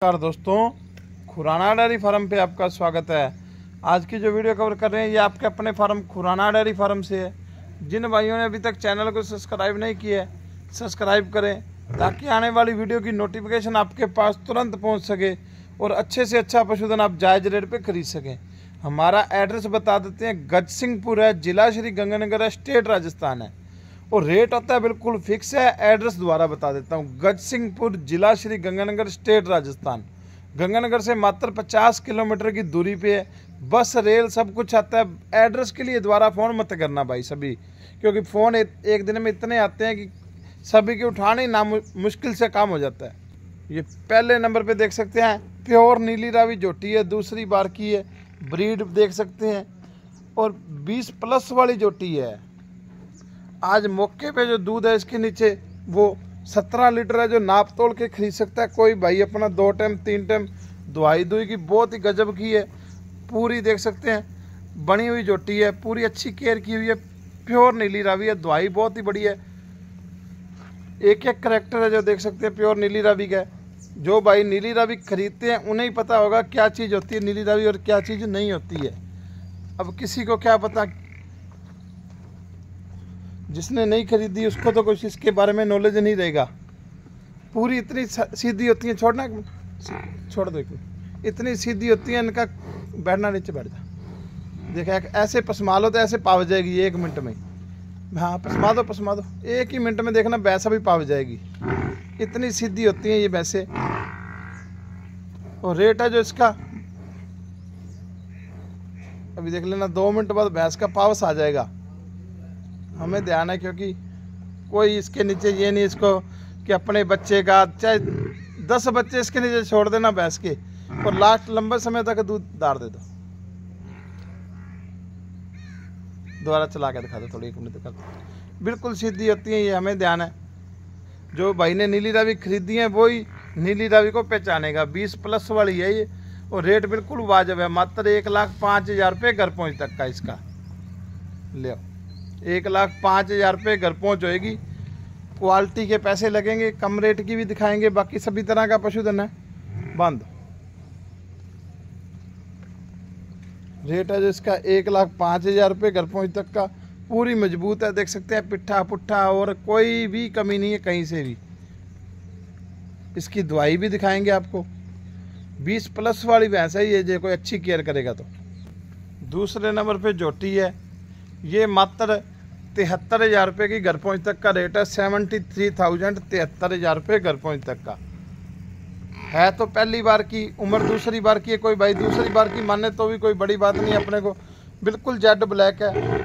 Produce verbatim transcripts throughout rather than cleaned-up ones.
नमस्कार दोस्तों, Khurana dairy farm पे आपका स्वागत है। आज की जो वीडियो कवर कर रहे हैं ये आपके अपने फार्म खुराना डेयरी फार्म से है। जिन भाइयों ने अभी तक चैनल को सब्सक्राइब नहीं किया है, सब्सक्राइब करें ताकि आने वाली वीडियो की नोटिफिकेशन आपके पास तुरंत पहुंच सके और अच्छे से अच्छा पशुधन आप जायज़ रेट पे खरीद सकें। हमारा एड्रेस बता देते हैं, गजसिंहपुर है, जिला श्री गंगानगर है, स्टेट राजस्थान है और रेट होता है बिल्कुल फिक्स है। एड्रेस दोबारा बता देता हूँ, गजसिंहपुर, जिला श्री गंगानगर, स्टेट राजस्थान। गंगानगर से मात्र पचास किलोमीटर की दूरी पे है। बस रेल सब कुछ आता है। एड्रेस के लिए दोबारा फ़ोन मत करना भाई सभी, क्योंकि फ़ोन एक दिन में इतने आते हैं कि सभी के उठाने ही ना मुश्किल से काम हो जाता है। ये पहले नंबर पे देख सकते हैं, प्योर नीली रावी जोटी है, दूसरी बार की है, ब्रीड देख सकते हैं और बीस प्लस वाली जोटी है। आज मौके पे जो दूध है इसके नीचे वो सत्रह लीटर है, जो नाप तोल के खरीद सकता है कोई भाई अपना। दो टाइम तीन टाइम दुआई दुई की बहुत ही गजब की है। पूरी देख सकते हैं बनी हुई जोटी है, पूरी अच्छी केयर की हुई है, प्योर नीली रावी है, दुआई बहुत ही बड़ी है। एक एक करैक्टर है जो देख सकते हैं प्योर नीली रावी का है। जो भाई नीली रावी खरीदते हैं उन्हें ही पता होगा क्या चीज़ होती है नीली रावी और क्या चीज़ नहीं होती है। अब किसी को क्या पता, जिसने नहीं खरीदी उसको तो कुछ इसके बारे में नॉलेज नहीं रहेगा। पूरी इतनी सीधी होती है, छोड़ना छोड़ दो, इतनी सीधी होती है, इनका बैठना नीचे बैठ जा। देखा ऐसे पसमा लो तो ऐसे पाव जाएगी एक मिनट में। हाँ पसमा दो पसमा दो, एक ही मिनट में देखना वैसा भी पाव जाएगी। इतनी सीधी होती है ये भैंसे। और रेट है जो इसका, अभी देख लेना, दो मिनट बाद भैंस का पावस आ जाएगा। हमें ध्यान है क्योंकि कोई इसके नीचे ये नहीं इसको कि अपने बच्चे का, चाहे दस बच्चे इसके नीचे छोड़ देना भैंस के और लास्ट लंबे समय तक दूध दार दे दो। दोबारा चला के दिखा दो, थोड़ी एक मिनट दिखा दो। बिल्कुल सीधी होती है ये, हमें ध्यान है। जो भाई ने नीली रावी खरीदी है वही नीली रावी को पहचानेगा। बीस प्लस वाली है ये और रेट बिल्कुल वाजिब है, मात्र एक लाख पाँच हज़ार रुपये घर पहुँच तक का इसका ले आओ। एक लाख पाँच हज़ार रुपये घर पहुँच होएगी। क्वालिटी के पैसे लगेंगे, कम रेट की भी दिखाएंगे, बाकी सभी तरह का पशुधन है। बंद रेट है जो इसका एक लाख पाँच हज़ार रुपये घर पहुँच तक का। पूरी मजबूत है, देख सकते हैं, पिट्ठा पुट्ठा और कोई भी कमी नहीं है कहीं से भी। इसकी दवाई भी दिखाएंगे आपको। बीस प्लस वाली भैंस है ये, जो कोई अच्छी केयर करेगा तो। दूसरे नंबर पे जोटी है, ये मात्र तिहत्तर हज़ार रुपये की घर पहुँच तक का रेट है। सेवेंटी थ्री थाउजेंड तिहत्तर हज़ार रुपये घर पहुँच तक का है। तो पहली बार की, उम्र दूसरी बार की है। कोई भाई दूसरी बार की माने तो भी कोई बड़ी बात नहीं, अपने को बिल्कुल जेड ब्लैक है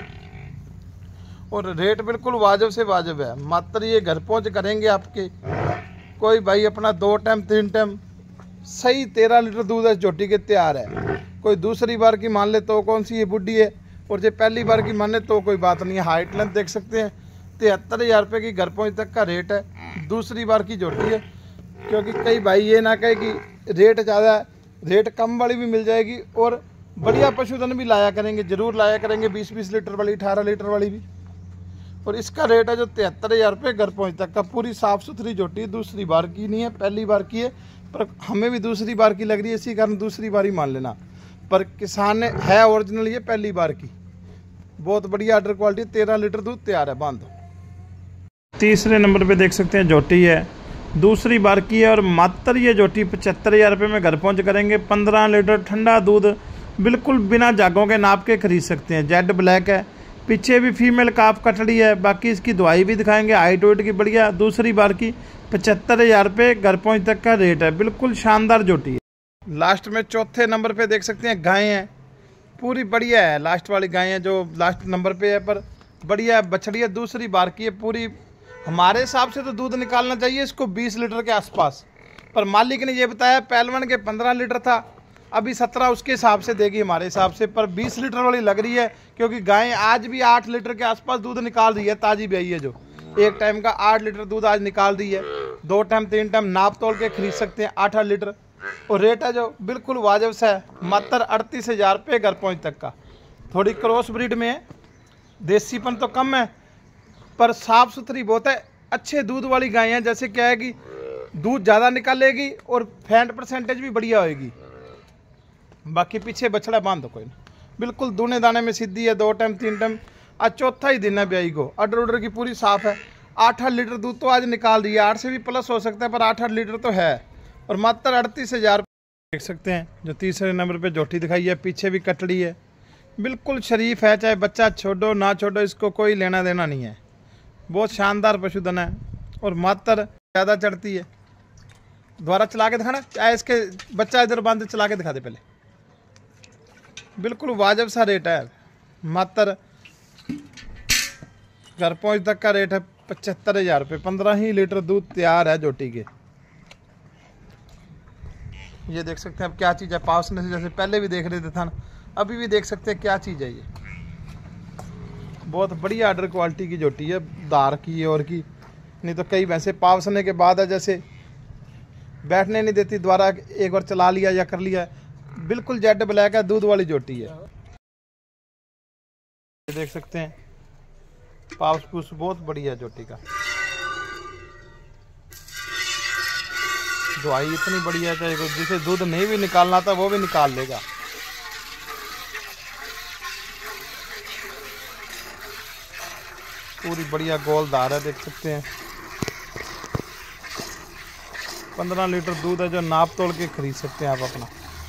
और रेट बिल्कुल वाजिब से वाजिब है। मात्र ये घर पहुँच करेंगे आपके। कोई भाई अपना दो टाइम तीन टाइम सही तेरह लीटर दूध है जोटी के तैयार है। कोई दूसरी बार की मान ले तो कौन सी ये बुढ़ी है, और जो पहली बार की माने तो कोई बात नहीं है। हाइट लेंथ देख सकते हैं, तिहत्तर हज़ार रुपये की घर पहुँच तक का रेट है। दूसरी बार की जोटी है, क्योंकि कई भाई ये ना कहे कि रेट ज़्यादा है, रेट कम वाली भी मिल जाएगी और बढ़िया पशुधन भी लाया करेंगे, ज़रूर लाया करेंगे, बीस बीस लीटर वाली, अठारह लीटर वाली भी। और इसका रेट है जो तिहत्तर हज़ार रुपये घर पहुँच तक का। पूरी साफ़ सुथरी जोटी, दूसरी बार की नहीं है, पहली बार की है, पर हमें भी दूसरी बार की लग रही है, इसी कारण दूसरी बार ही मान लेना। पर किसान ने है ओरिजिनल ये पहली बार की। बहुत बढ़िया आर्डर क्वालिटी, तेरह लीटर दूध तैयार है। बांध दो। तीसरे नंबर पे देख सकते हैं जोटी है, दूसरी बार की है और मात्र ये जोटी पचहत्तर हज़ार रुपये में घर पहुंच करेंगे। पंद्रह लीटर ठंडा दूध बिल्कुल बिना जागों के नाप के खरीद सकते हैं। जेड ब्लैक है, पीछे भी फीमेल काफ कटड़ी है, बाकी इसकी दवाई भी दिखाएंगे, हाइट वेट की बढ़िया। दूसरी बार की पचहत्तर हज़ार रुपये घर पहुँच तक का रेट है। बिल्कुल शानदार जोटी है। लास्ट में चौथे नंबर पर देख सकते हैं गाय हैं, पूरी बढ़िया है। लास्ट वाली गाय है जो लास्ट नंबर पे है, पर बढ़िया बछड़ी है, दूसरी बार की है। पूरी हमारे हिसाब से तो दूध निकालना चाहिए इसको बीस लीटर के आसपास, पर मालिक ने ये बताया पहलवान के पंद्रह लीटर था, अभी सत्रह उसके हिसाब से देगी हमारे हिसाब से, पर बीस लीटर वाली लग रही है। क्योंकि गाय आज भी आठ लीटर के आसपास दूध निकाल रही है, ताज़ी ब्याई है जो एक टाइम का आठ लीटर दूध आज निकाल रही है। दो टाइम तीन टाइम नाप तोल के खरीद सकते हैं, आठ आठ लीटर। और रेट है जो बिल्कुल वाजिब सा है, मात्र अड़तीस हज़ार रुपये घर पहुँच तक का। थोड़ी क्रॉस ब्रीड में है, देसीपन तो कम है पर साफ़ सुथरी बहुत है। अच्छे दूध वाली गाय हैं, जैसे क्या है कि दूध ज़्यादा निकालेगी और फैट परसेंटेज भी बढ़िया होगी। बाकी पीछे बछड़ा बांध दो कोई ना, बिल्कुल दूने दाने में सीधी है, दो टाइम तीन टाइम। आज चौथा ही दिन है ब्याई को, अडर उडर की पूरी साफ है। आठ आठ लीटर दूध तो आज निकाल रही है, आठ से भी प्लस हो सकता है पर आठ आठ लीटर तो है। और मात्र अड़तीस हज़ार देख सकते हैं। जो तीसरे नंबर पे जोटी दिखाई है, पीछे भी कटड़ी है, बिल्कुल शरीफ है। चाहे बच्चा छोड़ो ना छोड़ो, इसको कोई लेना देना नहीं है। बहुत शानदार पशुधन है और मात्र ज़्यादा चढ़ती है। दोबारा चला के दिखाना, चाहे इसके बच्चा इधर बांध चला के दिखा दे पहले। बिल्कुल वाजिब सा रेट है, मात्र घर पहुँच तक का रेट है पचहत्तर हज़ार रुपये। पंद्रह ही लीटर दूध तैयार है जोटी के। ये देख सकते हैं अब क्या चीज़ है, पावसने से जैसे पहले भी देख रहे थे था, अभी भी देख सकते हैं क्या चीज़ है। ये बहुत बढ़िया आर्डर क्वालिटी की जोटी है, दार की और की। नहीं तो कई भैंसे पावसने के बाद है जैसे बैठने नहीं देती, द्वारा एक बार चला लिया या कर लिया। बिल्कुल जेड ब्लैक है, दूध वाली जोटी है। ये देख सकते हैं पाउस पूस बहुत बढ़िया जोटी का। दवाई इतनी बढ़िया है, जिसे दूध नहीं भी निकालना था वो भी निकाल लेगा। पूरी बढ़िया गोलदार है, देख सकते हैं। पंद्रह लीटर दूध है, जो नाप तोल के खरीद सकते हैं आप अपना।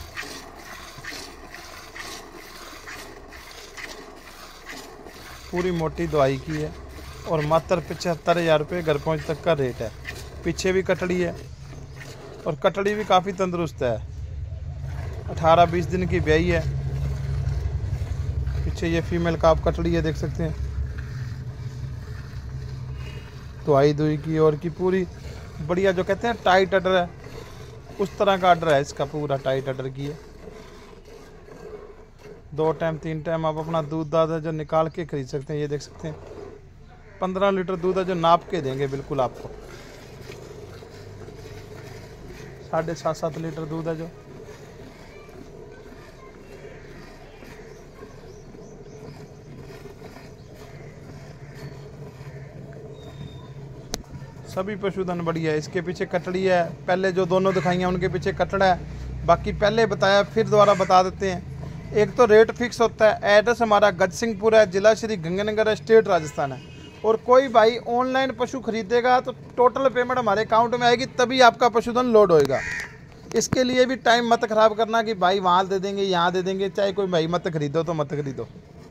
पूरी मोटी दवाई की है और मात्र पचहत्तर हज़ार रुपये घर पहुँच तक का रेट है। पीछे भी कटड़ी है और कटड़ी भी काफ़ी तंदुरुस्त है। अठारह बीस दिन की ब्याई है। पीछे ये फीमेल काफ कटड़ी है, देख सकते हैं। दवाई दुई की और की पूरी बढ़िया, जो कहते हैं टाइट अडर है, उस तरह का अडर है इसका। पूरा टाइट अडर की है। दो टाइम तीन टाइम आप अपना दूध दादा जो निकाल के खरीद सकते हैं। ये देख सकते हैं पंद्रह लीटर दूध है, जो नाप के देंगे बिल्कुल आपको। साढ़े सात सात लीटर दूध है जो। सभी पशुधन बढ़िया है। इसके पीछे कटड़ी है, पहले जो दोनों दिखाई हैं उनके पीछे कटड़ा है। बाकी पहले बताया फिर दोबारा बता देते हैं। एक तो रेट फिक्स होता है। एड्रेस हमारा गजसिंहपुर है, जिला श्री गंगानगर है, स्टेट राजस्थान है। और कोई भाई ऑनलाइन पशु खरीदेगा तो टोटल पेमेंट हमारे अकाउंट में आएगी, तभी आपका पशुधन लोड होएगा। इसके लिए भी टाइम मत खराब करना कि भाई वहाँ दे देंगे यहाँ दे देंगे। चाहे कोई भाई मत खरीदो तो मत खरीदो।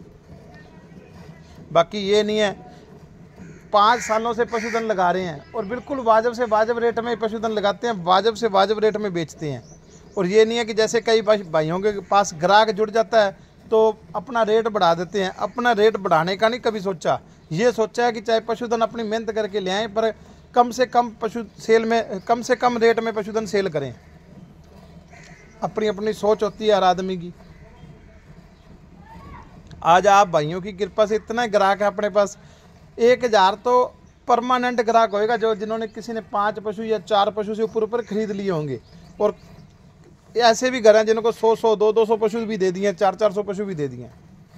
बाकी ये नहीं है, पाँच सालों से पशुधन लगा रहे हैं और बिल्कुल वाजिब से वाजिब रेट में पशुधन लगाते हैं, वाजिब से वाजिब रेट में बेचते हैं। और ये नहीं है कि जैसे कई भाइयों के पास ग्राहक जुड़ जाता है तो अपना रेट बढ़ा देते हैं। अपना रेट बढ़ाने का नहीं कभी सोचा, ये सोचा है कि चाहे पशुधन अपनी मेहनत करके ले आएँ, पर कम से कम पशु सेल में कम से कम रेट में पशुधन सेल करें। अपनी अपनी सोच होती है हर आदमी की। आज आप भाइयों की कृपा से इतना ग्राहक है अपने पास, एक हज़ार तो परमानेंट ग्राहक होएगा, जो जिन्होंने किसी ने पाँच पशु या चार पशु से ऊपर ऊपर खरीद लिए होंगे। और ऐसे भी घर हैं जिनको सौ सौ दो दो सौ पशु भी दे दिए, चार चार सौ पशु भी दे दिए।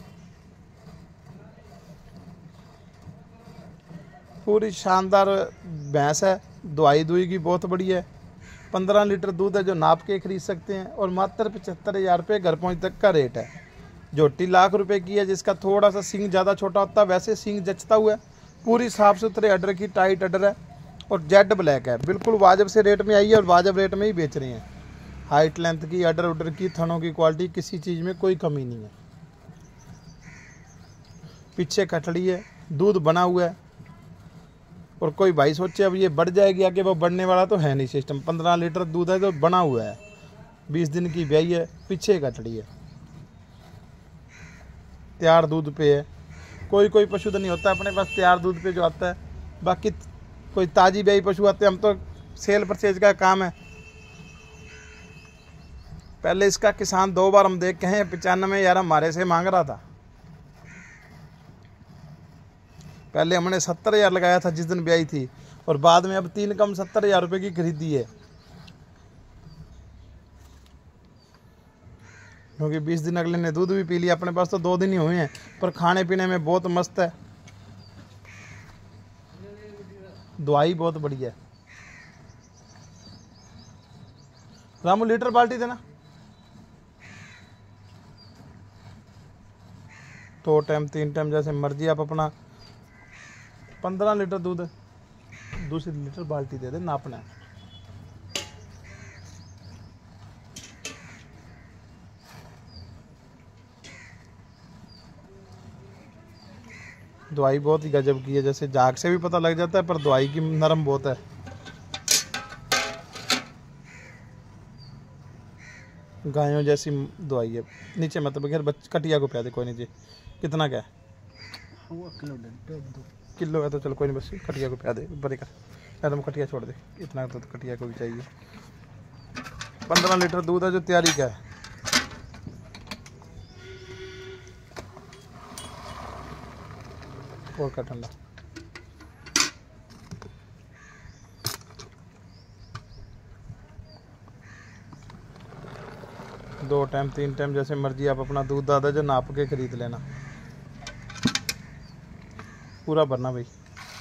पूरी शानदार भैंस है, दवाई दुई की बहुत बढ़िया है। पंद्रह लीटर दूध है, जो नाप के खरीद सकते हैं। और मात्र पचहत्तर हज़ार रुपये घर पहुँच तक का रेट है। जोटी लाख रुपए की है, जिसका थोड़ा सा सींग ज़्यादा छोटा होता है, वैसे सींग जचता हुआ है। पूरी साफ़ सुथरे अडर की, टाइट अडर है और जेड ब्लैक है। बिल्कुल वाजिब से रेट में आई है और वाजिब रेट में ही बेच रहे हैं। हाइट लेंथ की, अडर उडर की, थनों की क्वालिटी, किसी चीज़ में कोई कमी नहीं है। पीछे कटड़ी है, दूध बना हुआ है। और कोई भाई सोचे अब ये बढ़ जाएगी आगे, वो बढ़ने वाला तो है नहीं सिस्टम। पंद्रह लीटर दूध है जो बना हुआ है, बीस दिन की ब्याई है, पीछे कटड़ी है, तैयार दूध पे है। कोई कोई पशुधन नहीं होता अपने पास तैयार दूध पे जो आता है। बाकी कोई ताजी ब्याई पशु आते हैं, हम तो सेल परचेज का काम है। पहले इसका किसान दो बार हम देख के हैं, पचानवे यार हमारे से मांग रहा था। पहले हमने सत्तर हज़ार लगाया था जिस दिन ब्याई थी, और बाद में अब तीन कम सत्तर हज़ार रुपये की खरीदी है। क्योंकि बीस दिन अगले ने दूध भी पी लिया। अपने पास तो दो दिन ही हुए हैं, पर खाने पीने में बहुत मस्त है। दवाई बहुत बढ़िया है। रामू लीटर बाल्टी देना। दो टाइम तीन टाइम जैसे मर्जी आप अपना पंद्रह लीटर दूध दूसरी लीटर बाल्टी दे दे, नापना है। दवाई बहुत ही गजब की है, जैसे जाग से भी पता लग जाता है, पर दवाई की नरम बहुत है। गायों जैसी दवाई है। नीचे मतलब बगैर बच कटिया को प्या दे कोई नीचे। कितना क्या है? किलो किलो है तो चलो कोई नहीं, बस कटिया को प्या दे बड़े कर। तुम कटिया छोड़ दे, इतना तो कटिया को भी चाहिए। पंद्रह लीटर दूध है जो तैयारी का है। और का ठंडा दो टाइम तीन टाइम जैसे मर्जी आप अपना दूध दादा जो नाप के खरीद लेना, पूरा भरना भाई।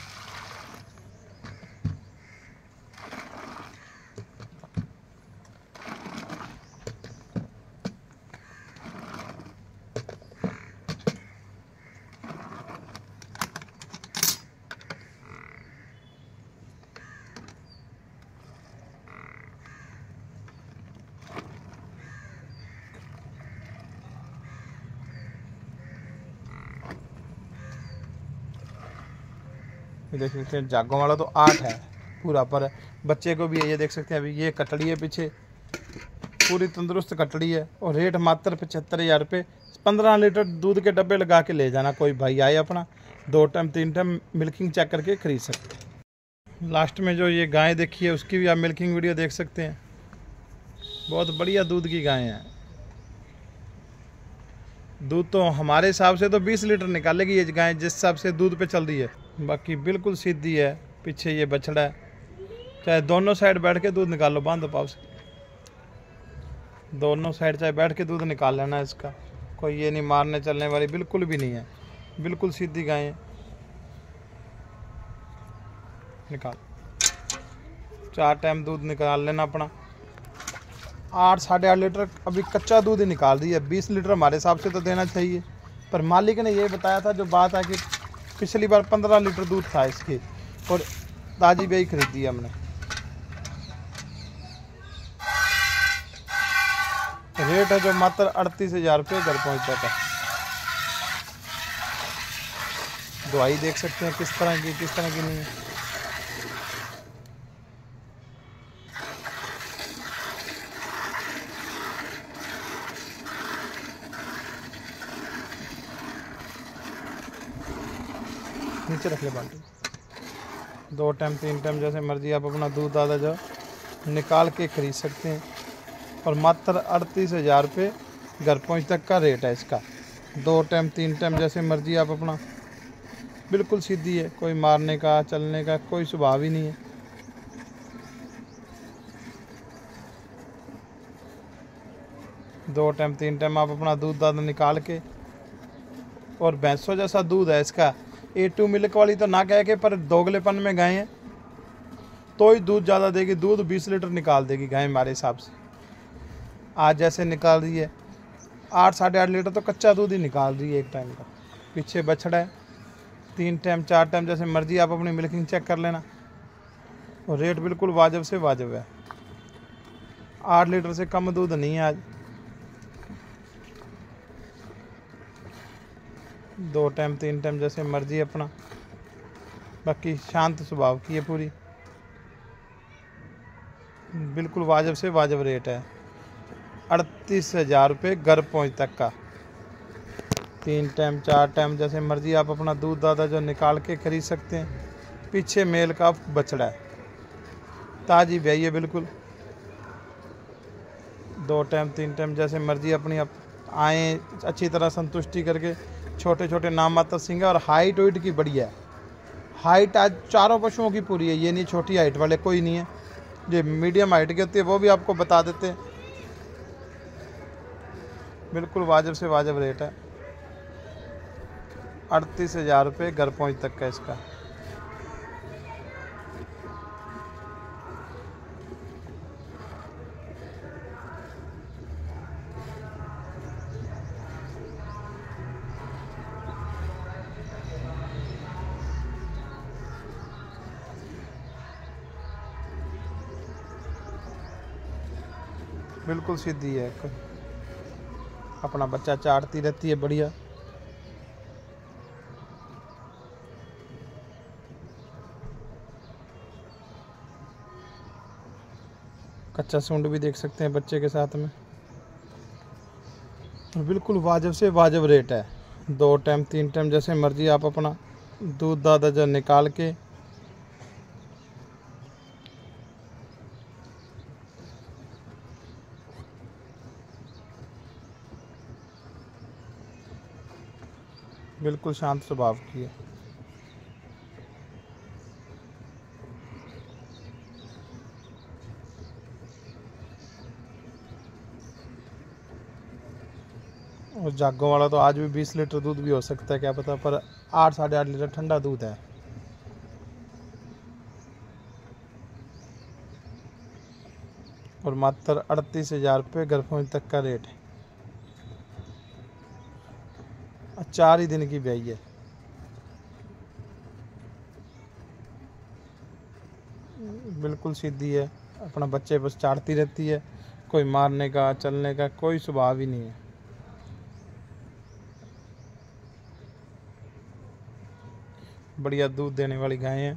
देख सकते हैं जागों वाला तो आठ है पूरा, पर बच्चे को भी है। ये देख सकते हैं अभी ये कटड़ी है पीछे, पूरी तंदुरुस्त कटड़ी है। और रेट मात्र पचहत्तर हज़ार रुपये। पंद्रह लीटर दूध के डब्बे लगा के ले जाना, कोई भाई आए अपना दो टाइम तीन टाइम मिल्किंग चेक करके खरीद सकते हैं। लास्ट में जो ये गाय देखी है उसकी भी आप मिल्किंग वीडियो देख सकते हैं। बहुत बढ़िया दूध की गाय हैं। दूध तो हमारे हिसाब से तो बीस लीटर निकालेगी ये गाय, जिस हिसाब से दूध पे चल रही है। बाकी बिल्कुल सीधी है। पीछे ये बछड़ा है, चाहे दोनों साइड बैठ के दूध निकाल लो, बांध दो पाव से, दोनों साइड चाहे बैठ के दूध निकाल लेना इसका। कोई ये नहीं मारने चलने वाली, बिल्कुल भी नहीं है, बिल्कुल सीधी गाय है। निकाल, चार टाइम दूध निकाल लेना अपना। आठ साढ़े आठ लीटर अभी कच्चा दूध ही निकाल रही है। बीस लीटर हमारे हिसाब से तो देना चाहिए, पर मालिक ने ये बताया था जो बात है कि पिछली बार पंद्रह लीटर दूध था इसके, और ताजी बेई खरीदी हमने। रेट है जो मात्र अड़तीस हजार रुपये घर पहुँचता था। दवाई देख सकते हैं किस तरह की किस तरह की नहीं है। नीचे रख ले बाल्टी। दो टाइम तीन टाइम जैसे मर्जी आप अपना दूध दादा जो निकाल के खरीद सकते हैं, और मात्र अड़तीस हज़ार रुपये घर पहुँच तक का रेट है इसका। दो टाइम तीन टाइम जैसे मर्जी आप अपना, बिल्कुल सीधी है, कोई मारने का चलने का कोई स्वभाव ही नहीं है। दो टाइम तीन टाइम आप अपना दूध दादा निकाल के, और भैंसों जैसा दूध है इसका। ए टू मिल्क वाली तो ना कह के, पर दोगलेपन में गाय हैं तो ही दूध ज़्यादा देगी। दूध बीस लीटर निकाल देगी गाय हमारे हिसाब से। आज जैसे निकाल रही है आठ साढ़े आठ लीटर तो कच्चा दूध ही निकाल रही है एक टाइम का। पीछे बछड़ा है। तीन टाइम चार टाइम जैसे मर्जी आप अपनी मिल्किंग चेक कर लेना, और रेट बिल्कुल वाजिब से वाजिब है। आठ लीटर से कम दूध नहीं है आज। दो टाइम तीन टाइम जैसे मर्जी अपना, बाकी शांत स्वभाव की है पूरी, बिल्कुल वाजिब से वाजिब रेट है। अड़तीस हज़ार रुपये घर पहुँच तक का। तीन टाइम चार टाइम जैसे मर्जी आप अपना दूध दादा जो निकाल के खरीद सकते हैं। पीछे मेल का बछड़ा है, ताजी ब्याई है बिल्कुल। दो टाइम तीन टाइम जैसे मर्जी अपनी आप आएँ अच्छी तरह संतुष्टि करके। छोटे छोटे नाम मात्र सिंह है, और हाइट वाइट की बढ़िया है। हाइट आज चारों पशुओं की पूरी है, ये नहीं छोटी हाइट वाले कोई नहीं है। जो मीडियम हाइट की होती है वो भी आपको बता देते हैं। बिल्कुल वाजिब से वाजिब रेट है। अड़तीस हज़ार रुपये घर पहुँच तक का इसका। बिल्कुल सीधी है, अपना बच्चा चाटती रहती है बढ़िया। कच्चा सूंड भी देख सकते हैं बच्चे के साथ में। और बिल्कुल वाजिब से वाजिब रेट है। दो टाइम तीन टाइम जैसे मर्जी आप अपना दूध दादा जो निकाल के बिल्कुल शांत स्वभाव की है। और जागों वाला तो आज भी बीस लीटर दूध भी हो सकता है, क्या पता, पर आठ साढ़े आठ लीटर ठंडा दूध है। और मात्र अड़तीस हजार रुपये गर्भों तक का रेट है। चार ही दिन की ब्याई है। बिल्कुल सीधी है, अपना बच्चे बस चाटती रहती है, कोई मारने का चलने का कोई स्वभाव ही नहीं है। बढ़िया दूध देने वाली गाय है।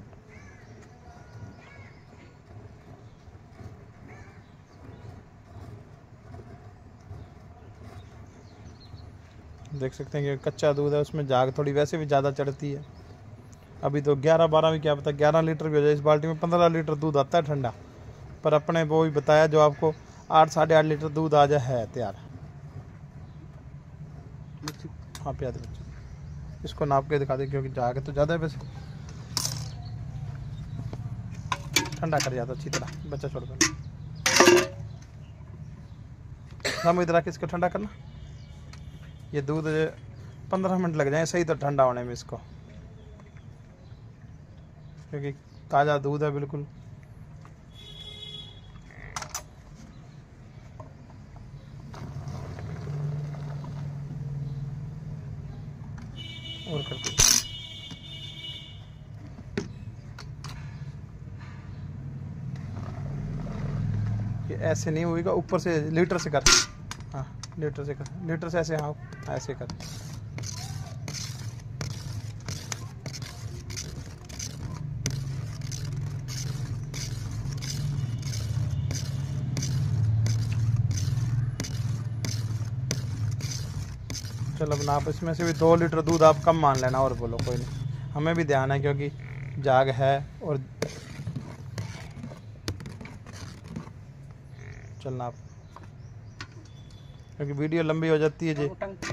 देख सकते हैं कि कच्चा दूध है, उसमें जाग थोड़ी वैसे भी ज़्यादा चढ़ती है। अभी तो ग्यारह बारह भी क्या पता ग्यारह लीटर भी हो जाए। इस बाल्टी में पंद्रह लीटर दूध आता है ठंडा, पर अपने वो भी बताया जो आपको आठ साढ़े आठ लीटर दूध आ जाए है तैयार। हाँ प्याज बच्चे, इसको नाप के दिखा दे क्योंकि जाग तो ज़्यादा है। वैसे ठंडा कर जाता अच्छी तरह, बच्चा छोड़ कर हम इधर आके इसको ठंडा करना। ये दूध पंद्रह मिनट लग जाए सही तो ठंडा होने में इसको, क्योंकि ताज़ा दूध है बिल्कुल। और करते ये ऐसे नहीं होगा, ऊपर से लीटर से कर। हाँ लीटर से कर, लीटर से ऐसे, हाँ ऐसे कर। चलो अब आप इसमें से भी दो लीटर दूध आप कम मान लेना, और बोलो कोई नहीं, हमें भी ध्यान है क्योंकि जाग है। और चलना आप, क्योंकि वीडियो लंबी हो जाती है जी।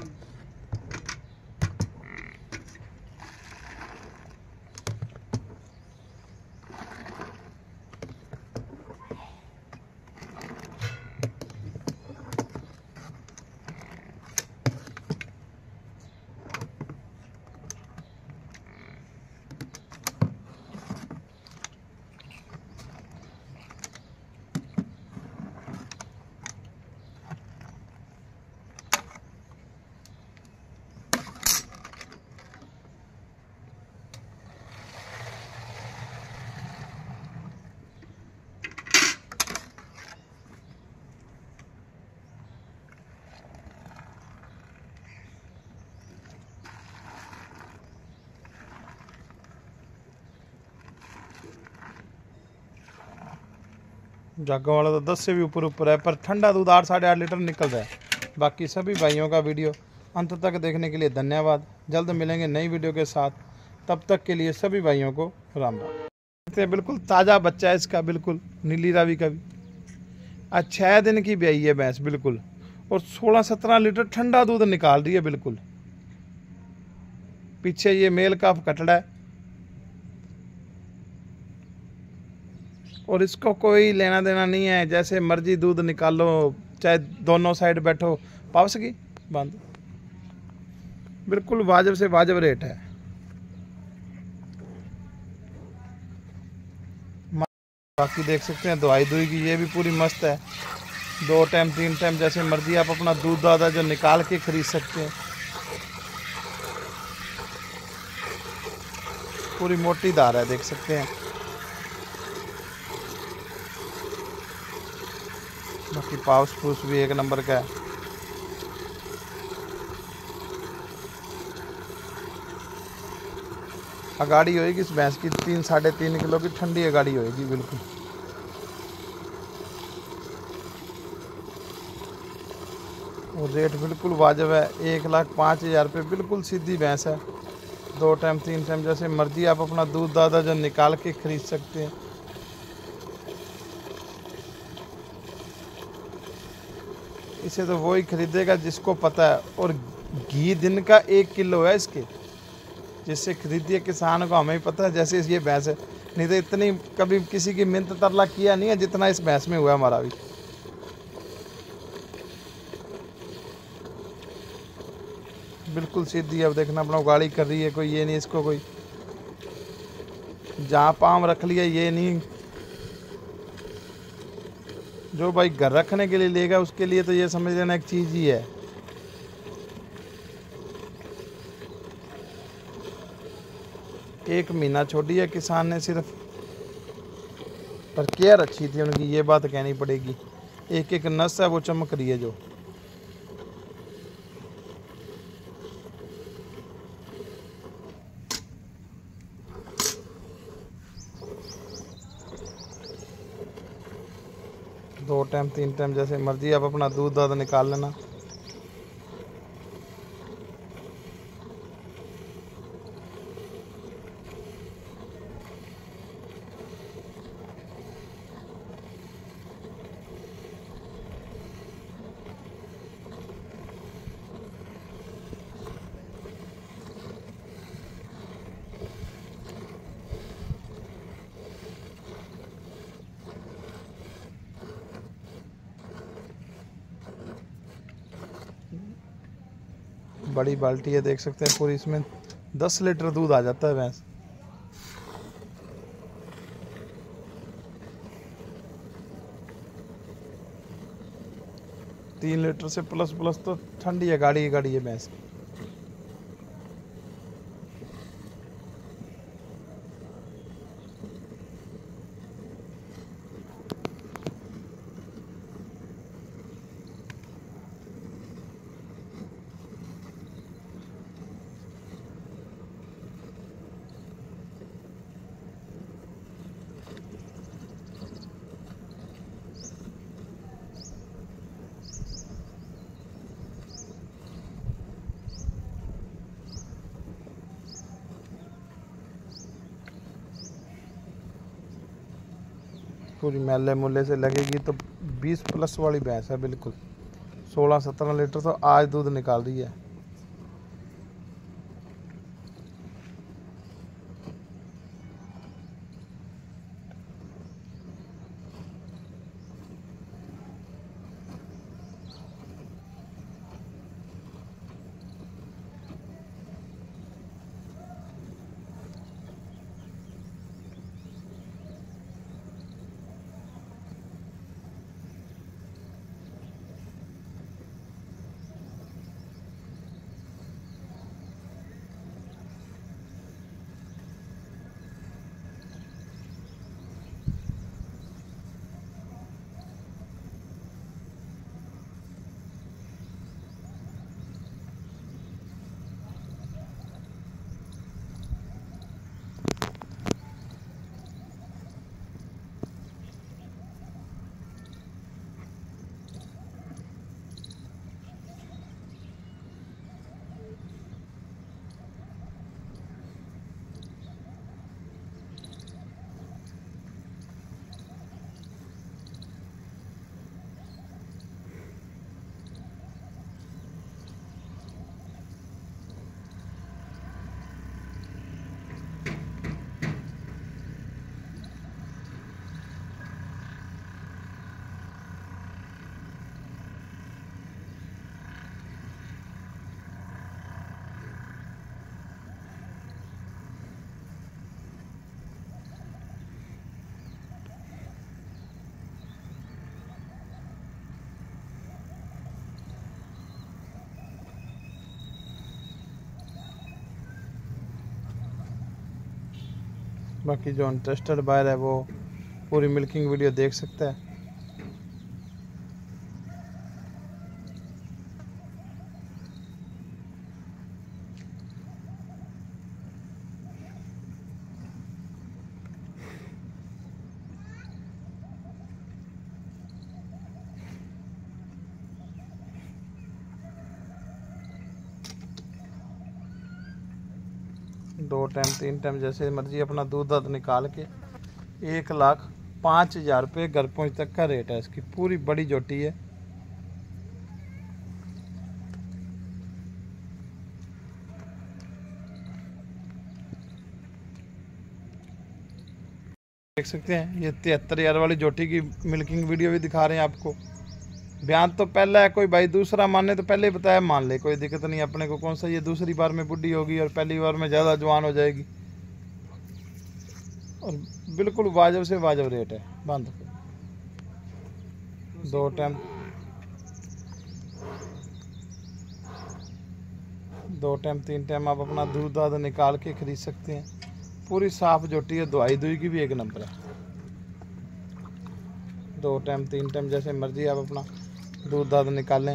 जागों वाला तो दस से भी ऊपर ऊपर है, पर ठंडा दूध आठ साढ़े आठ लीटर निकल रहा है। बाकी सभी भाइयों का वीडियो अंत तक देखने के लिए धन्यवाद। जल्द मिलेंगे नई वीडियो के साथ, तब तक के लिए सभी भाइयों को राम राम। बिल्कुल ताज़ा बच्चा है इसका, बिल्कुल नीली रावी का भी। आज छः दिन की ब्याई है भैंस बिल्कुल, और सोलह सत्रह लीटर ठंडा दूध निकाल रही है बिल्कुल। पीछे ये मेल का कटड़ा है, और इसको कोई लेना देना नहीं है, जैसे मर्जी दूध निकालो, चाहे दोनों साइड बैठो। पाउस की बंद, बिल्कुल वाजिब से वाजिब रेट है। बाकी देख सकते हैं दवाई दुई की ये भी पूरी मस्त है। दो टाइम तीन टाइम जैसे मर्जी आप अपना दूध दादा जो निकाल के खरीद सकते हैं। पूरी मोटी धार है, देख सकते हैं। बाकी पाउस फूस भी एक नंबर का है। अगाड़ी होएगी इस भैंस की तीन साढ़े तीन किलो की ठंडी अगाड़ी होएगी बिल्कुल। और रेट बिल्कुल वाजिब है, एक लाख पाँच हज़ार रुपये। बिल्कुल सीधी भैंस है, दो टाइम तीन टाइम जैसे मर्जी आप अपना दूध दादा जो निकाल के खरीद सकते हैं। इसे तो वही खरीदेगा जिसको पता है। और घी दिन का एक किलो है इसके, जिससे खरीदिए किसान को। हमें पता है जैसे ये भैंस है, नहीं तो इतनी कभी किसी की मिन्नत तरला किया नहीं है जितना इस भैंस में हुआ हमारा भी। बिल्कुल सीधी। अब देखना अपना गाड़ी कर रही है, कोई ये नहीं इसको कोई जहाँ पाम रख लिया ये नहीं। जो भाई घर रखने के लिए लेगा उसके लिए तो ये समझ लेना एक चीज़ ही है। एक महीना छोड़ी है किसान ने सिर्फ, पर केयर अच्छी थी उनकी, ये बात कहनी पड़ेगी। एक एक नस है वो चमक रही है जो। दो टाइम तीन टाइम जैसे मर्जी आप अपना दूध दाद निकाल लेना। बड़ी बाल्टी है, देख सकते हैं पूरी, इसमें दस लीटर दूध आ जाता है भैंस। तीन लीटर से प्लस प्लस तो ठंडी है गाड़ी गाड़ी है भैंस। पूरी मैले मुले से लगेगी तो बीस प्लस वाली भैंस है बिल्कुल। सोलह सत्रह लीटर तो आज दूध निकाल रही है। बाकी जो इंटरेस्टेड बायर है वो पूरी मिल्किंग वीडियो देख सकता है। दो टाइम तीन टाइम जैसे मर्जी अपना दूध दध निकाल के एक लाख पाँच हज़ार रुपये घर पहुँच तक का रेट है इसकी। पूरी बड़ी जोटी है। देख सकते हैं ये तिहत्तर हज़ार वाली जोटी की मिल्किंग वीडियो भी दिखा रहे हैं आपको। बयान तो पहला है, कोई भाई दूसरा माने तो पहले ही बताया मान ले, कोई दिक्कत नहीं अपने को। कौन सा ये दूसरी बार में बुढ़ी होगी और पहली बार में ज़्यादा जवान हो जाएगी। और बिल्कुल वाजिब से वाजिब रेट है। बंद दो टाइम दो टाइम तीन टाइम आप अपना दूध दाद निकाल के खरीद सकते हैं। पूरी साफ जोटी है, दवाई दुई की भी एक नंबर है। दो टाइम तीन टाइम जैसे मर्जी आप अपना दूध दाद निकालें।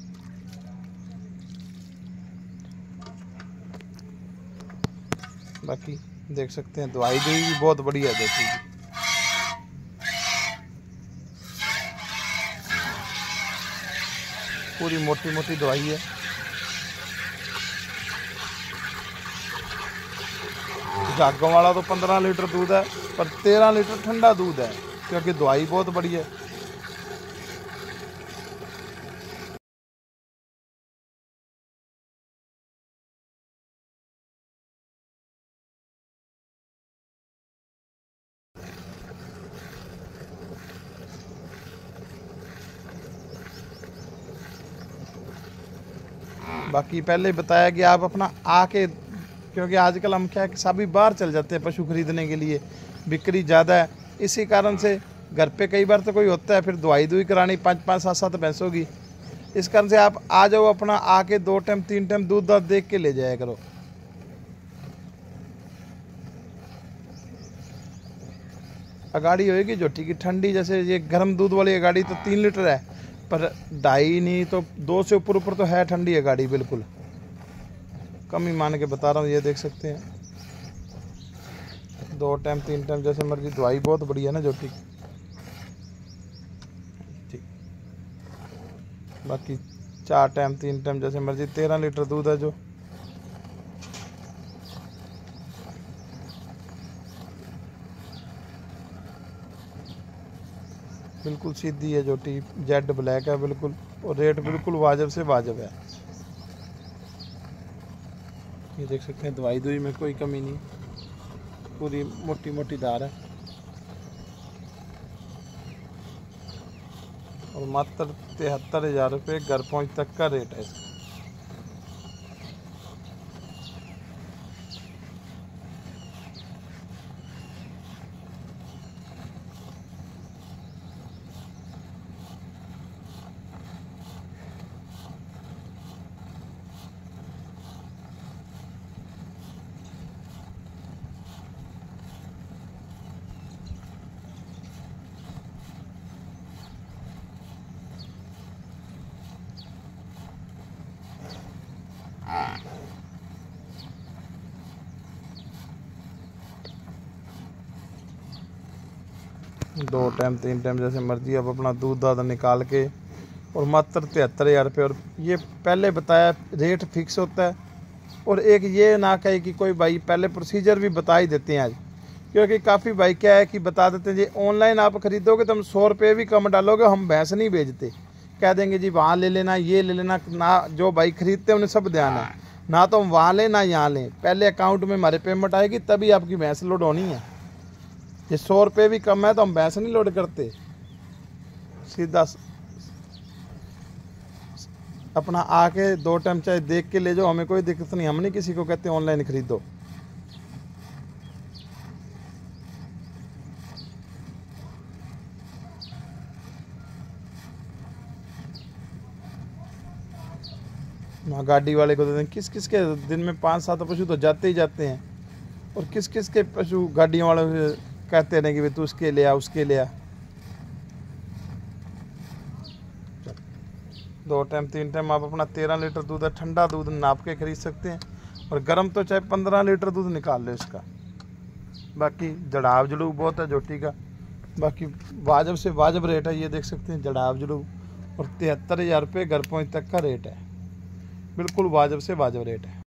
बाकी देख सकते हैं दवाई दुई भी बहुत बढ़िया है जोटी की। पूरी मोटी मोटी दवाई है। जागों वाला तो पंद्रह लीटर दूध है, पर तेरह लीटर ठंडा दूध है क्योंकि दवाई बहुत बड़ी है। बाकी पहले बताया कि आप अपना आके, क्योंकि आजकल हम क्या है कि सभी बाहर चल जाते हैं पशु खरीदने के लिए, बिक्री ज़्यादा है, इसी कारण से घर पे कई बार तो कोई होता है, फिर दवाई दुई करानी पाँच पाँच सात सात भैंसों की। इस कारण से आप आ जाओ, अपना आके दो टाइम तीन टाइम दूध दाद देख के ले जाया करो। अगाड़ी होएगी जोटी की ठंडी, जैसे ये गर्म दूध वाली अगाड़ी तो तीन लीटर है, पर ढाई नहीं तो दो से ऊपर ऊपर तो है ठंडी अगाड़ी, बिल्कुल कम ही मान के बता रहा हूँ। ये देख सकते हैं दो टाइम तीन टाइम जैसे मर्जी, दवाई बहुत बढ़िया ना जोटी की। ठीक, बाकी चार टाइम तीन टाइम जैसे मर्जी, तेरह लीटर दूध है जो। बिल्कुल सीधी है जोटी, जेड ब्लैक है बिल्कुल, और रेट बिल्कुल वाजिब से वाजिब है। ये देख सकते हैं दवाई दुई में कोई कमी नहीं, पूरी मोटी मोटी धार है। और मात्र तिहत्तर हज़ार रुपये घर पहुँच तक का रेट है इसका। दो टाइम तीन टाइम जैसे मर्जी आप अपना दूध दाद निकाल के, और मात्र तिहत्तर हज़ार रुपये। और ये पहले बताया रेट फिक्स होता है। और एक ये ना कहे कि कोई भाई पहले प्रोसीजर भी बता ही देते हैं आज, क्योंकि काफ़ी भाई क्या है कि बता देते हैं जी ऑनलाइन आप खरीदोगे तो हम सौ रुपये भी कम डालोगे, हम भैंस नहीं बेचते, कह देंगे जी वहाँ ले लेना, ये ले लेना ना। जो भाई खरीदते हैं उन्हें सब ध्यान है, ना तो हम वहाँ लें ना यहाँ लें, पहले अकाउंट में हमारे पेमेंट आएगी तभी आपकी भैंस लोड होनी है। ये सौ रुपये भी कम है तो हम भैंस नहीं लोड करते, सीधा अपना आके दो टाइम चाहे देख के ले जाओ, हमें कोई दिक्कत नहीं। हम नहीं किसी को कहते ऑनलाइन खरीदो। ना गाड़ी वाले को देते हैं, किस किस के दिन में पाँच सात पशु तो जाते ही जाते हैं, और किस किस के पशु गाड़ियों वाले कहते हैं कि भाई तू उसके ले आ उसके ले आ। दो टाइम तीन टाइम आप अपना तेरह लीटर दूध है, ठंडा दूध नाप के खरीद सकते हैं, और गर्म तो चाहे पंद्रह लीटर दूध निकाल लो इसका। बाकी जड़ाव जड़ूब बहुत है जोटी का, बाकी वाजिब से वाजिब रेट है। ये देख सकते हैं जड़ाव जड़ूब, और तिहत्तर हज़ार रुपये घर पहुँच तक का रेट है, बिल्कुल वाजिब से वाजिब रेट है।